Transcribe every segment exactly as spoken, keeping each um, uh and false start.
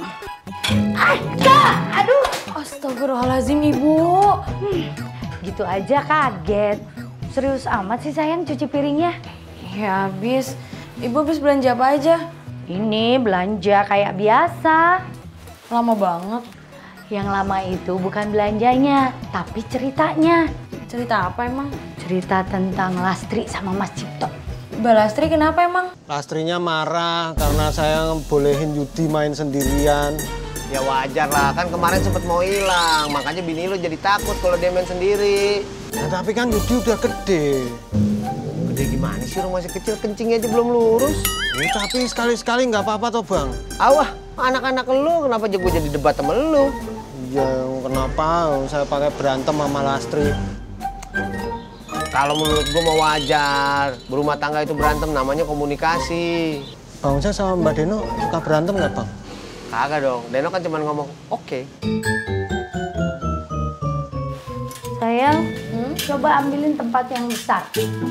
Ah, Kak! Aduh! Astagfirullahaladzim, Ibu. Hmm, gitu aja kaget. Serius amat sih sayang cuci piringnya? Ya habis. Ibu habis belanja apa aja? Ini belanja kayak biasa. Lama banget. Yang lama itu bukan belanjanya, tapi ceritanya. Cerita apa emang? Cerita tentang Lastri sama Mas Cipto. Mbak Lastri kenapa emang? Lastrinya marah karena saya bolehin Yudi main sendirian. Ya wajar lah, kan kemarin sempet mau hilang, makanya bini lu jadi takut kalau dia main sendiri. Nah, tapi kan Yudi udah gede. Gede gimana sih, orang masih kecil, kencingnya aja belum lurus. Ya, tapi sekali-sekali nggak apa-apa toh bang. Awah, anak-anak lu kenapa aja gue jadi debat sama lu? Ya kenapa saya pakai berantem sama Lastri? Kalau menurut gue mau wajar, berumah tangga itu berantem namanya komunikasi. Bang saya sama Mbak Deno suka berantem nggak bang? Kagak dong, Deno kan cuma ngomong oke. Okay. Sayang, hmm? coba ambilin tempat yang besar.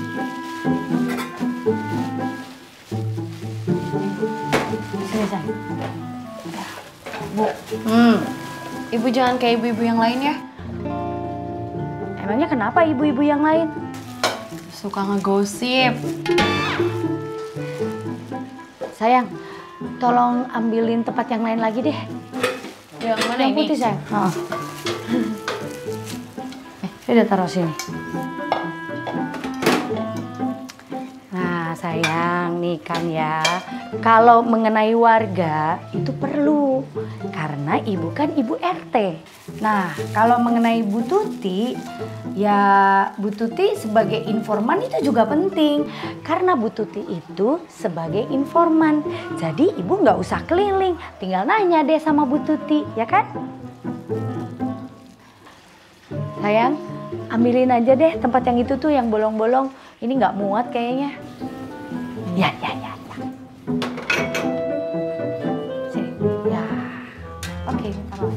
Sini sayang. Bu, hmm. Ibu jangan kayak ibu-ibu yang lain ya. Emangnya kenapa ibu-ibu yang lain? Suka ngegosip. Sayang, tolong ambilin tempat yang lain lagi deh. Yang mana yang ini? putih sayang. Oh. Eh, udah taruh sini. Nah sayang, nih kan ya. Kalau mengenai warga itu perlu. Karena ibu kan ibu R T. Nah, kalau mengenai Bu Tuti, ya Bu Tuti sebagai informan itu juga penting. Karena Bu Tuti itu sebagai informan. Jadi ibu nggak usah keliling, tinggal nanya deh sama Bu Tuti, ya kan? Sayang, ambilin aja deh tempat yang itu tuh yang bolong-bolong. Ini nggak muat kayaknya. Ya, ya, ya. ya. Sini, ya. Oke, taruh.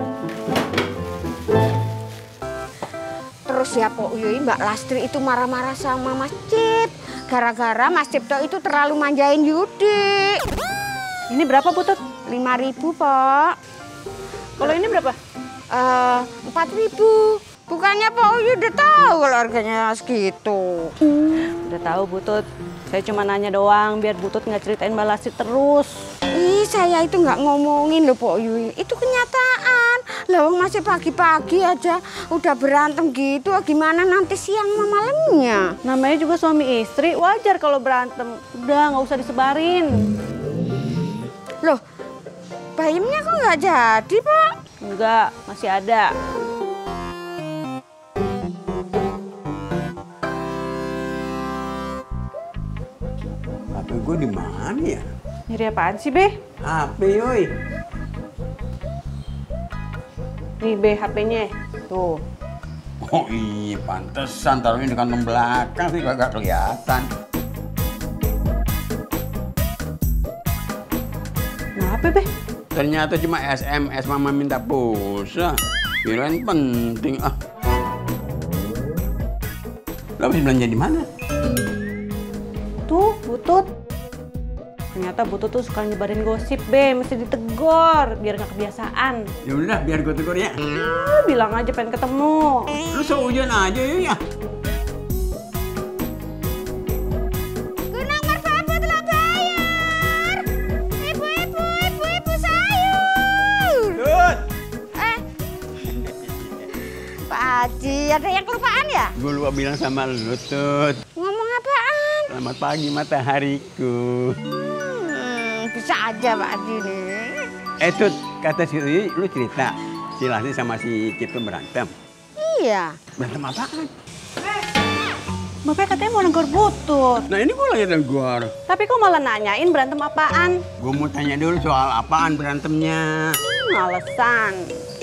Terus ya Pok Uyuy, Mbak Lastri itu marah-marah sama Mas Cip. Gara-gara Mas Cipto itu terlalu manjain Yudi. Ini berapa Putut? lima ribu, Pok. Kalau ini berapa? Eh, empat ribu. Bukannya Pok Uyuy udah tahu kalau harganya segitu. Hmm. Udah tahu Butut. Saya cuma nanya doang biar Butut nggak ceritain Mbak Lastri terus. Ih, saya itu nggak ngomongin loh Pok Uyuy. Itu kenyataan. Lah masih pagi-pagi aja udah berantem gitu. Gimana nanti siang malamnya? Namanya juga suami istri, wajar kalau berantem. Udah nggak usah disebarin. Loh, bayamnya kok nggak jadi, Pak? Enggak, masih ada. H P gue di mana ya? Nyari apaan sih, Be? H P, yoi. Nih, Be, H P-nya. Tuh. Oh iya, pantesan taruhnya di kantong belakang sih kagak kelihatan. Kenapa, Be? Ternyata cuma S M S mama minta pulsa. Kirain penting ah. Lo habis belanja di mana? Tuh, Butut. Ternyata Butut tuh suka nyebarin gosip, Be. Mesti ditegor biar nggak kebiasaan. Ya udah, biar gue tegur ya. Ah, bilang aja pengen ketemu. Lu seujuan aja ya. Gunung Merbabu telah bayar. Ibu-ibu, ibu-ibu sayur. Tut. Eh, Pak Haji, ada yang kelupaan ya? Gue lupa bilang sama lu, Tut. Ngomong apaan? Selamat pagi matahariku. Hmm, bisa aja Pak Haji nih. Eh, Tut, kata si Rui, lu cerita si Lastri sama si Cipto berantem. Iya. Berantem apaan? Bapak katanya mau negor Butut. Nah ini gue lagi negor. Tapi kok malah nanyain berantem apaan? Gue mau tanya dulu soal apaan berantemnya. Hmm, alasan.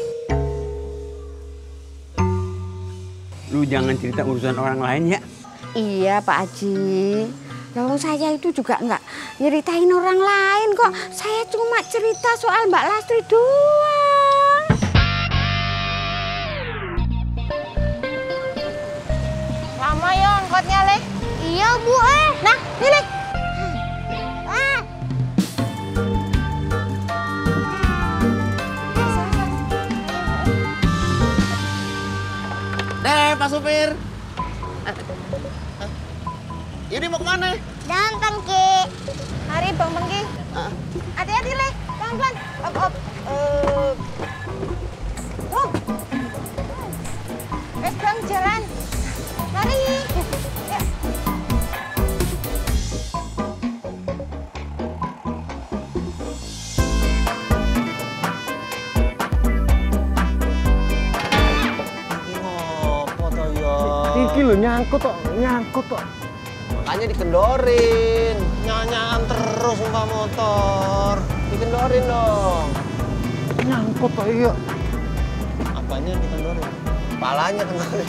Lu jangan cerita urusan orang lain ya. Iya Pak Haji. Lalu saya itu juga nggak nyeritain orang lain kok. Saya cuma cerita soal Mbak Lastri doang. Lama ya angkotnya, Le? Iya, Bu, eh. Nah, ini. Ah. supir. Yudi mau kemana? Datang, Ki. Hari Bang Bengki. Hati-hati, Le. Pelan-pelan. Op, op. Uh. Oh. Wes, Bang, jalan. Mari. Ya. Ngopo to ya? Iki lho nyangkut tok, nyangkut tok. Makanya dikendorin. Nyanyian terus numpak motor. Dikendorin dong. Nyangkut tok iya. Apanya dikendorin? Kepalanya kendorin.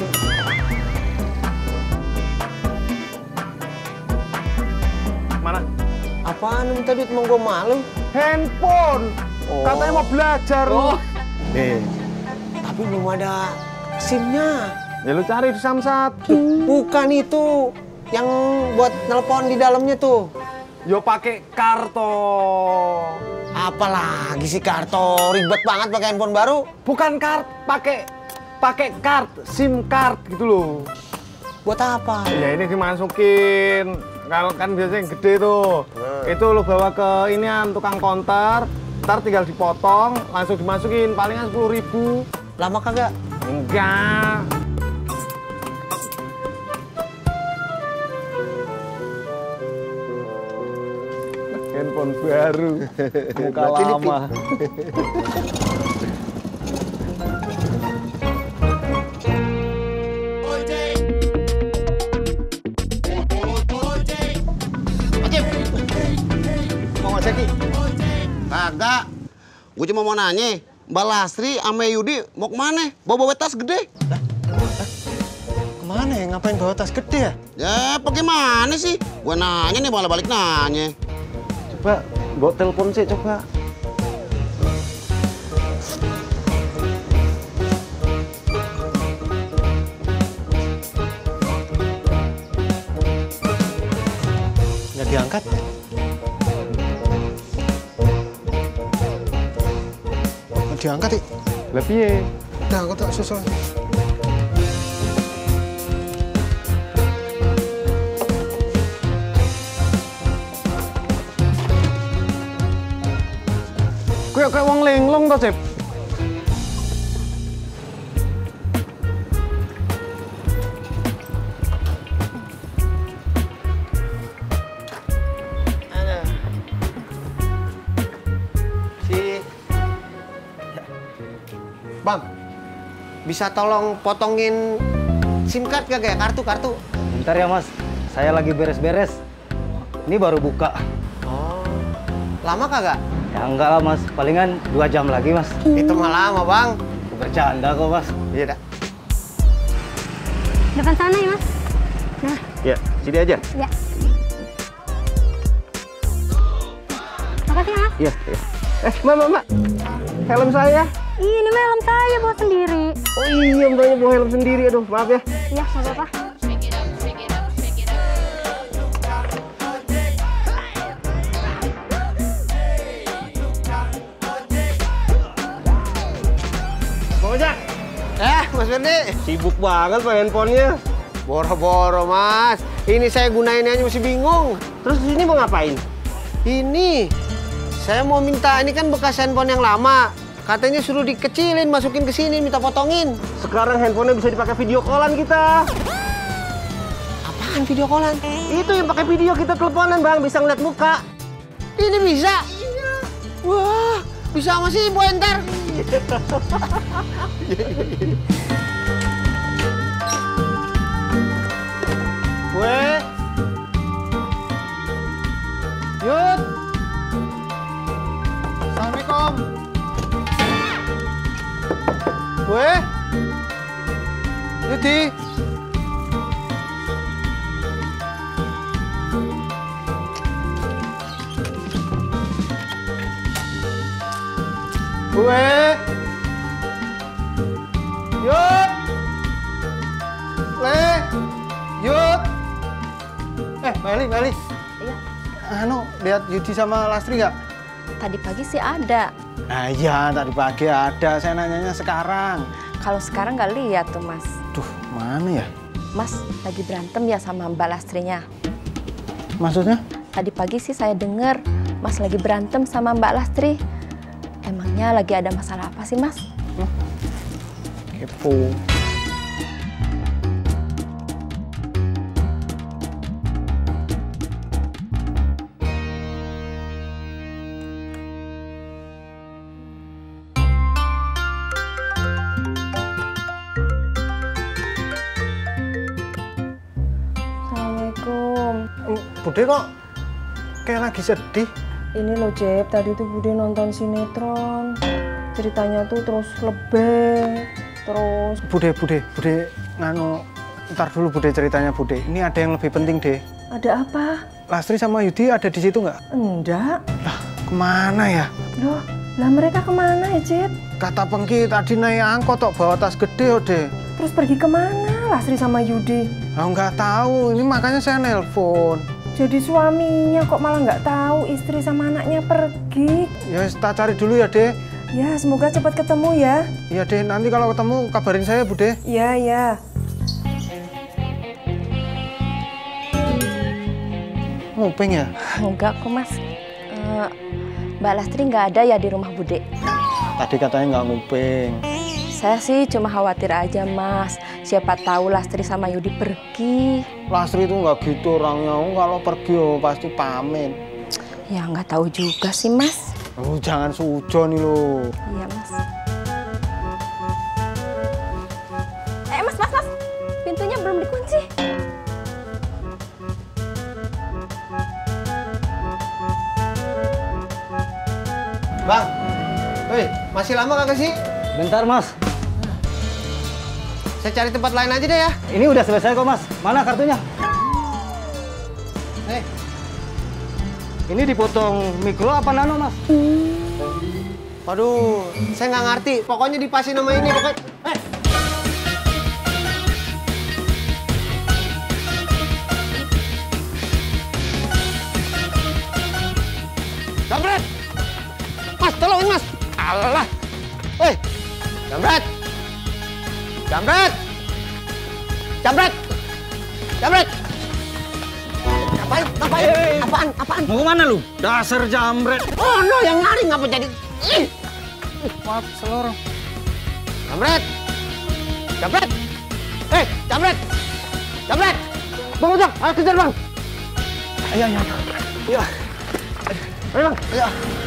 Mana? Apaan lu minta duit mau gua malu? Handphone. Oh. Katanya mau belajar lu. Oh. Eh, Tapi belum ada SIM-nya. ya lu cari di Samsat. Bukan itu. Yang buat nelpon di dalamnya tuh. Yo pakai kartu. Apalagi sih kartu, ribet banget pakai handphone baru. Bukan kart, pakai pakai kart, SIM card gitu loh. Buat apa? Ya ini dimasukin. Kalau kan biasanya yang gede tuh. Nah. Itu lu bawa ke inian tukang konter, ntar tinggal dipotong, langsung dimasukin, palingan sepuluh ribu. Lama kagak? Enggak. Handphone baru, muka Berarti ini lama. Mau ngecek Ki? Kagak. Gue cuma mau nanya, Mbak Lastri sama Yudi mau kemana? Bawa-bawa tas gede. Kemana ya? Ngapain bawa tas gede ya? Ya, bagaimana sih? Gue nanya nih, malah balik nanya. Coba, bawa telepon sih coba. Nggak diangkat. Nggak diangkat, Ik. Lebih ya. Nah, aku tak susul. Kayak kayak wong linglung toh, Cep. Aduh. Si Bang, bisa tolong potongin SIM card kagak ya? Kartu-kartu. Bentar ya mas, saya lagi beres-beres. Ini baru buka. Oh, lama kagak? Ya enggak lah mas, palingan dua jam lagi mas. Itu mah lama Bang. Bercanda kok mas. Iya dah. Depan sana ya, Mas. Nah, Ya, sini aja. ya. Makasih, Mas. Iya, iya. Eh, Mbak, Mbak, Mbak. Helm saya. Ih, ini mah helm saya bawa sendiri. Oh iya, Mbaknya bawa helm sendiri. Aduh, maaf ya. Iya, nggak apa-apa. Bang Ojak. Eh, Mas Ferdi. Sibuk banget pak handphonenya. Boro-boro, Mas. Ini saya gunain aja masih bingung. Terus di sini mau ngapain? Ini, saya mau minta, ini kan bekas handphone yang lama. Katanya suruh dikecilin, masukin ke sini, minta potongin. Sekarang handphonenya bisa dipakai video callan kita. Apaan video callan? Itu yang pakai video kita teleponan bang, bisa ngeliat muka. Ini bisa? Wah, bisa sama si Ibu Enter. Gue. Yud. Assalamualaikum. Gue. Yudi. Gue. Yud. Le. Yud. Eh, Meli, Meli. Iya. Anu, lihat Yudi sama Lastri nggak? Tadi pagi sih ada. Nah iya, tadi pagi ada. Saya nanyanya sekarang. Kalau sekarang nggak lihat tuh Mas. Duh, mana ya? Mas lagi berantem ya sama Mbak Lastrinya. Maksudnya? Tadi pagi sih saya dengar Mas lagi berantem sama Mbak Lastri. Emangnya lagi ada masalah apa sih Mas? Hmm? Kepo. Assalamualaikum. Bude kok kayak lagi sedih. Ini loh Jeb, tadi tuh Bude nonton sinetron. Ceritanya tuh terus lebih, terus... Bude, Bude, Bude, nganu, ntar dulu Bude ceritanya Bude. Ini ada yang lebih penting deh. Ada apa? Lastri sama Yudi ada di situ nggak? Enggak. Lah, kemana ya? Loh, lah mereka kemana ya Jeb? Kata Pengki tadi naik angkot tok bawa tas gede ode. Terus pergi kemana Lastri sama Yudi? Ah nggak tahu, ini makanya saya nelpon. Jadi suaminya kok malah nggak tahu istri sama anaknya pergi. Ya kita cari dulu ya Dek. Ya semoga cepat ketemu ya. Iya Dek, nanti kalau ketemu kabarin saya Bude. Iya ya. Nguping ya? Enggak kok Mas. Uh, Mbak Lastri nggak ada ya di rumah Bude? Tadi katanya nggak nguping. Saya sih cuma khawatir aja Mas. Siapa tahu Lastri sama Yudi pergi. Lastri itu nggak gitu orangnya. Kalau pergi oh, pasti pamit. Ya nggak tahu juga sih Mas. Oh, jangan sujon nih lo. Iya Mas. Eh Mas, Mas, Mas. Pintunya belum dikunci. Bang, woi, masih lama kagak sih? Bentar Mas. Saya cari tempat lain aja deh ya. Ini udah selesai kok Mas. Mana kartunya? Eh, ini dipotong mikro apa nano Mas? waduh, saya nggak ngerti. Pokoknya dipasin nama ini. Pokoknya, eh. Jambret! Mas, tolongin Mas. Alah. Woi, Jambret! Jambret! Jambret! Jambret! Ngapain? Ngapain? Apaan? Apaan? Mau kemana lu? Dasar jambret. Oh no, yang nyari ngapa jadi? Ih! Maaf, selorong. Jambret! Jambret! Eh, Jambret! Jambret! Bang Ojak, ayo kejar Bang! Ayo, ayo, ayo. Iya. Ayo Bang, ayo.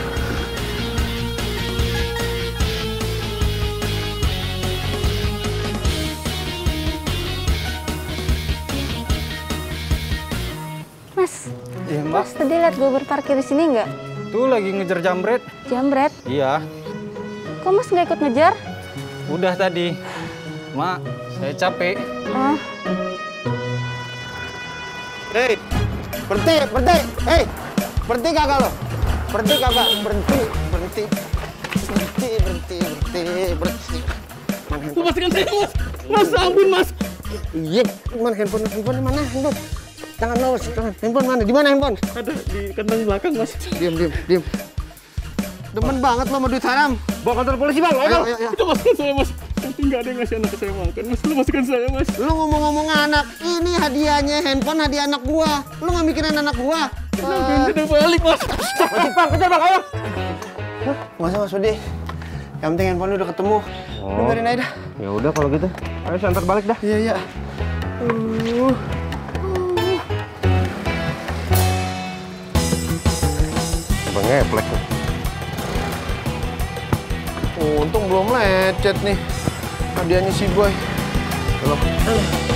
Mas, Iya Mbak. Mas tadi lihat gue berparkir di sini nggak? Tuh lagi ngejar jambret. Jambret? Iya. Kok Mas nggak ikut ngejar? Udah tadi. Mak, saya capek. Oh. Hei, berhenti, berhenti. Hei, berhenti kagak lo? Berhenti kagak? Berhenti, berhenti. Berhenti, berhenti, berhenti, berhenti. Lepaskan saya Mas. Mas, ampun Mas. Iya, mana handphone? Handphone mana? Handphone. Jangan lo, handphone mana? Di mana handphone? Ada di kantong belakang Mas. Diam, diam, diam. Demen banget lo sama duit haram. Bawa kantor polisi Bang, ayo. Ayo, ayo. Lepaskan saya Mas. Enggak ada yang ngasih anak saya makan Mas. Lepaskan saya Mas. Lu ngomong-ngomong anak, ini hadiahnya handphone hadiah anak gua. Lu nggak mikirin anak gua? Uh... Udah balik Mas. Wajib Bang, kejar Bang, ayo. Nggak usah Mas Budi. Yang penting handphone udah ketemu. Oh. Lu biarin aja dah. Ya udah kalau gitu. Ayo saya antar balik dah. Iya, iya. Uh. Bang ngeplek tuh. Untung belum lecet nih. Hadiahnya si Boy. Belum.